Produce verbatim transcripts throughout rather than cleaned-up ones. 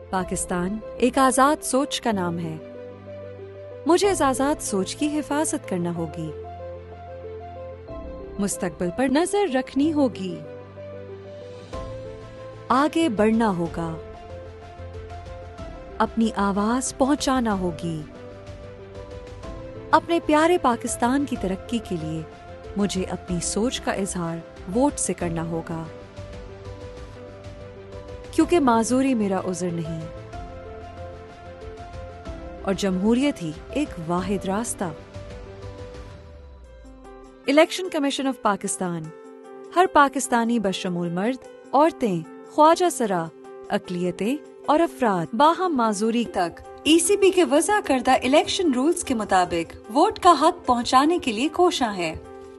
पाकिस्तान एक आजाद सोच का नाम है। मुझे इस आजाद सोच की हिफाजत करना होगी, मुस्तकबिल पर नजर रखनी होगी, आगे बढ़ना होगा, अपनी आवाज पहुंचाना होगी। अपने प्यारे पाकिस्तान की तरक्की के लिए मुझे अपनी सोच का इजहार वोट से करना होगा, क्योंकि माजूरी मेरा उज़र नहीं और जमहूरियत ही एक वाहिद रास्ता। इलेक्शन कमीशन ऑफ पाकिस्तान हर पाकिस्तानी बशमूल मर्द, औरतें, ख्वाजा सरा, अकलियतें और अफराद बाहम माजूरी तक ईसीबी के वज़ा करदा इलेक्शन रूल्स के मुताबिक वोट का हक पहुंचाने के लिए कोशां है।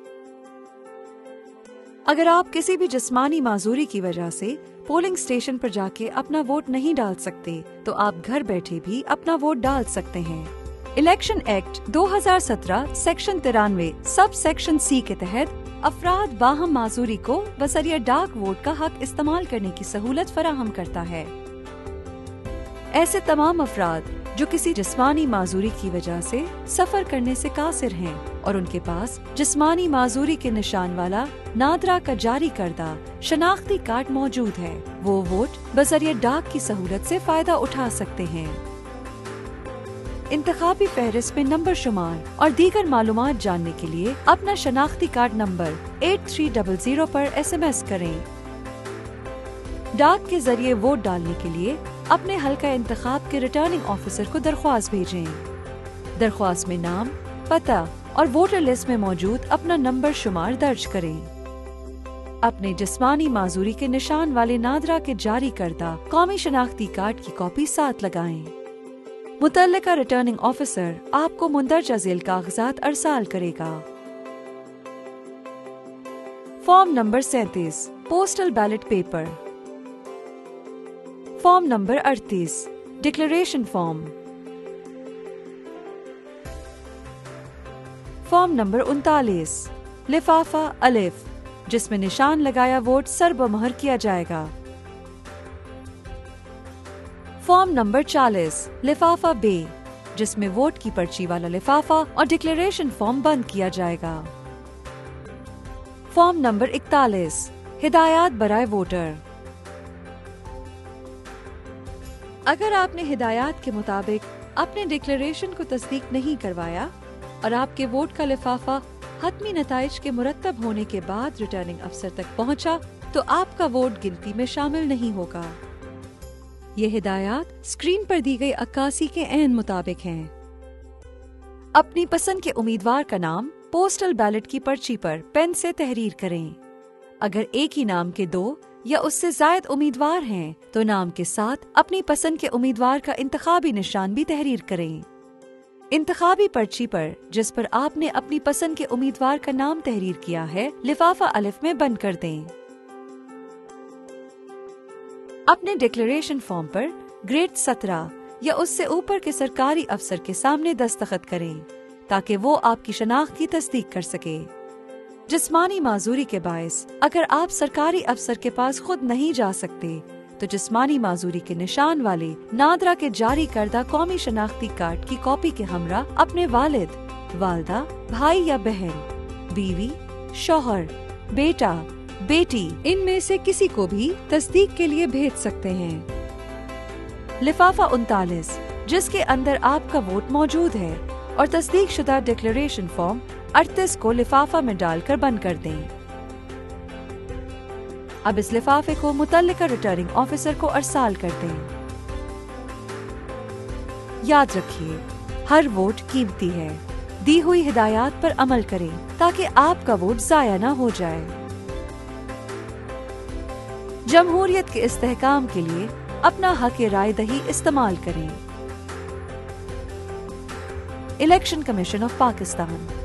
अगर आप किसी भी जिस्मानी माजूरी की वजह से पोलिंग स्टेशन पर जाके अपना वोट नहीं डाल सकते, तो आप घर बैठे भी अपना वोट डाल सकते हैं। इलेक्शन एक्ट दो हज़ार सत्रह सेक्शन तिरानवे सब सेक्शन सी के तहत अफराद बाहम माजूरी को बसरिया डाक वोट का हक इस्तेमाल करने की सहूलत फराहम करता है। ऐसे तमाम अफराद जो किसी जिस्मानी माजूरी की वजह से सफर करने से कासिर हैं और उनके पास जिस्मानी माजूरी के निशान वाला नादरा का जारी करदा शनाख्ती कार्ड मौजूद है, वो वोट बजरिए डाक की सहूलत से फायदा उठा सकते हैं। इंतखाबी फहरिस्त में नंबर शुमार और दीगर मालूमात जानने के लिए अपना शनाख्ती card number eight three double zero पर एस एम एस करें। डाक के जरिए वोट डालने के लिए अपने हल्का इंतखाब के रिटर्निंग ऑफिसर को दरख्वास्त भेजें। दरख्वास्त में नाम, पता और वोटर लिस्ट में मौजूद अपना नंबर शुमार दर्ज करें। अपने जिस्मानी माजूरी के निशान वाले नादरा के जारी करदा कौमी शनाख्ती कार्ड की कॉपी साथ लगाएं। मुतल्लिका रिटर्निंग ऑफिसर आपको मुंदरजा झेल कागजात अरसाल करेगा। फॉर्म नंबर सैंतीस postal ballot paper. Form number अड़तीस डिक्लेरेशन फॉर्म। फॉर्म नंबर उनतालीस लिफाफा अलिफ, जिसमें निशान लगाया वोट सरबमोहर किया जाएगा। फॉर्म नंबर चालीस लिफाफा बे, जिसमें वोट की पर्ची वाला लिफाफा और डिक्लेरेशन फॉर्म बंद किया जाएगा। फॉर्म नंबर इकतालीस हिदायत बराए वोटर। अगर आपने हिदायत के मुताबिक अपने डिक्लेरेशन को तस्दीक नहीं करवाया और आपके वोट का लिफाफा हतमी नताइज के मुरत्तब होने के बाद रिटर्निंग अफसर तक पहुंचा, तो आपका वोट गिनती में शामिल नहीं होगा। ये हिदायत स्क्रीन पर दी गई अक्कासी के ऐन मुताबिक हैं। अपनी पसंद के उम्मीदवार का नाम पोस्टल बैलेट की पर्ची पर पेन से तहरीर करें। अगर एक ही नाम के दो या उससे जायद उम्मीदवार हैं, तो नाम के साथ अपनी पसंद के उम्मीदवार का इंतखाबी निशान भी तहरीर करें। इंतखाबी पर्ची पर जिस पर आपने अपनी पसंद के उम्मीदवार का नाम तहरीर किया है, लिफाफा अलिफ में बंद कर दें। अपने डिक्लेरेशन फॉर्म पर ग्रेड सत्रह या उससे ऊपर के सरकारी अफसर के सामने दस्तखत करें, ताकि वो आपकी शनाख्त की तस्दीक कर सके। जिस्मानी माजूरी के बायस अगर आप सरकारी अफसर के पास खुद नहीं जा सकते, तो जिस्मानी माजूरी के निशान वाले नादरा के जारी करदा कौमी शनाख्ती कार्ड की कॉपी के हमरा अपने वालिद, वालदा, भाई या बहन, बीवी, शौहर, बेटा, बेटी इनमें से किसी को भी तस्दीक के लिए भेज सकते हैं। लिफाफा उनतालीस, जिसके अंदर आपका वोट मौजूद है, और तस्दीक शुदा डिक्लेरेशन फॉर्म अड़तीस को लिफाफा में डालकर बंद कर दें। अब इस लिफाफे को मुतल्लिका रिटर्निंग ऑफिसर को अरसाल कर दें। याद रखिए, हर वोट कीमती है। दी हुई हिदायत पर अमल करें ताकि आपका वोट जाया न हो जाए। जमहूरियत के इस्तेहकाम के लिए अपना हक राय दही इस्तेमाल करें। Election commission of Pakistan.